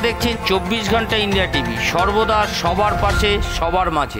দেখছেন 24 ঘন্টা India TV, সর্বদা সবার পাশে, সবার মাঝে।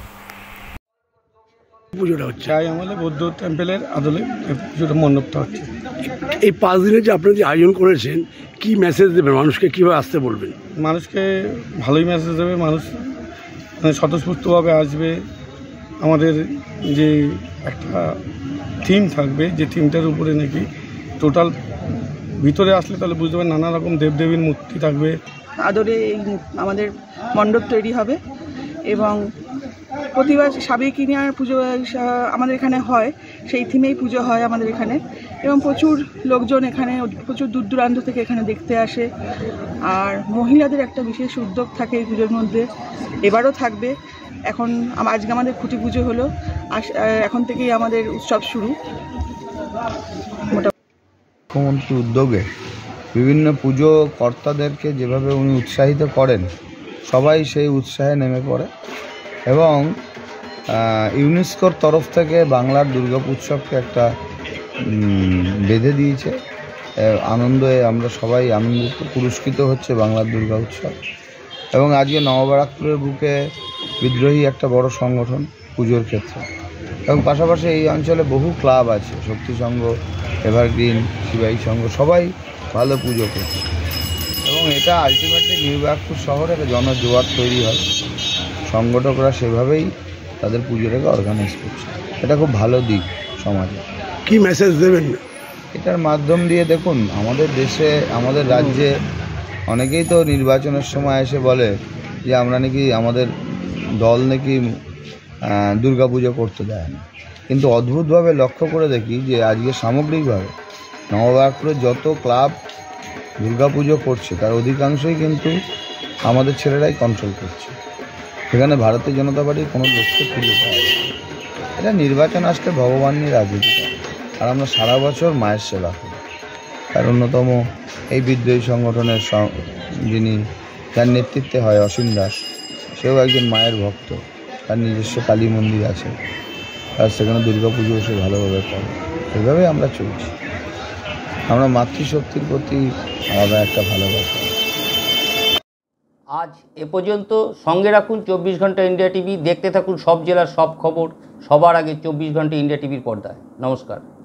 পুজোটা হচ্ছে চাই আমাদের বৌদ্ধ টেম্পেলের আদলে পুজোটা মণ্ডপটা হচ্ছে। এই 5 দিনে যে আপনারা যে আয়োজন করেছেন, কি মেসেজ দেবেন মানুষকে, কীভাবে আসতে বলবেন? মানুষকে ভালোই মেসেজ দেবে, মানুষ মানে স্বতঃস্ফূর্তভাবে আসবে। আমাদের যে একটা থিম থাকবে, যে থিমটার উপরে নাকি টোটাল ভিতরে আসলে তাহলে বুঝতে পারবেন নানা রকম দেবদেবীর মূর্তি থাকবে। আদরে এই আমাদের মণ্ডপ তৈরি হবে এবং প্রতিবার সাবেকিনিয়ার পুজো আমাদের এখানে হয়, সেই থিমেই পুজো হয় আমাদের এখানে, এবং প্রচুর লোকজন এখানে, প্রচুর দূর দূরান্ত থেকে এখানে দেখতে আসে। আর মহিলাদের একটা বিশেষ উদ্যোগ থাকে এই পুজোর মধ্যে, এবারও থাকবে। এখন আজকে আমাদের খুঁটি পুজো হলো, এখন থেকেই আমাদের উৎসব শুরু। মুখ্যমন্ত্রী উদ্যোগে বিভিন্ন পুজো কর্তাদেরকে যেভাবে উনি উৎসাহিত করেন, সবাই সেই উৎসাহে নেমে পড়ে এবং ইউনেস্কোর তরফ থেকে বাংলার দুর্গাপুজোকে একটা বেঁধে দিয়েছে। আনন্দে আমরা সবাই আনন্দিত, পুরস্কৃত হচ্ছে বাংলার দুর্গা উৎসব। এবং আজকে নববারাকপুরের বুকে বিদ্রোহী একটা বড় সংগঠন পুজোর ক্ষেত্রে, এবং পাশাপাশি এই অঞ্চলে বহু ক্লাব আছে, শক্তি সংঘ, এভারগ্রিন, শিবাই সংঘ, সবাই ভালো পুজো করছে। এবং এটা আলটিমেটলি নিউ বারাকপুর শহরে একটা জনজোয়ার তৈরি হয়, সংগঠকরা সেভাবেই তাদের পুজোটাকে অর্গানাইজ করছে। এটা খুব ভালো দিক সমাজে। কি মেসেজ দেবেন? এটার মাধ্যম দিয়ে দেখুন, আমাদের দেশে, আমাদের রাজ্যে অনেকেই তো নির্বাচনের সময় এসে বলে যে আমরা নাকি, আমাদের দল নাকি দুর্গাপুজো করতে দেয় না, কিন্তু অদ্ভুতভাবে লক্ষ্য করে দেখি যে আজকে সামগ্রিকভাবে নববারাকপুরের যত ক্লাব দুর্গাপুজো করছে তার অধিকাংশই কিন্তু আমাদের ছেলেরাই কন্ট্রোল করছে। সেখানে ভারতীয় জনতা পার্টির কোনো লক্ষ্যে খুঁজে পাওয়া যায়। এটা নির্বাচন আসলে ভগবান নিয়ে রাজনীতি করে, আর আমরা সারা বছর মায়ের সেবা করি। তার অন্যতম এই বিদ্রোহী সংগঠনের যিনি, যার নেতৃত্বে হয় অসীম দাস, সেও একজন মায়ের ভক্ত, তার নিজস্ব কালী মন্দির আছে, আর সেখানে দুর্গাপুজো সে ভালোভাবে করে। সেভাবেই আমরা চলছি। আমরা মাতৃশক্তির প্রতি আলাদা একটা ভালোবাসা। আজ এ পর্যন্ত। সঙ্গে রাখুন 24 ঘন্টা ইন্ডিয়া টিভি, দেখতে থাকুন সব জেলার সব খবর সবার আগে 24 ঘন্টা ইন্ডিয়া টিভির পর্দায়। নমস্কার।